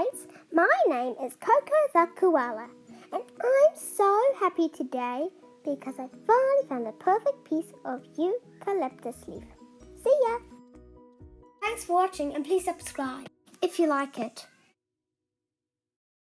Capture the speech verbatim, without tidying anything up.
friends, my name is Coco the Koala, and I'm so happy today because I finally found a perfect piece of eucalyptus leaf. See ya! Thanks for watching and please subscribe if you like it.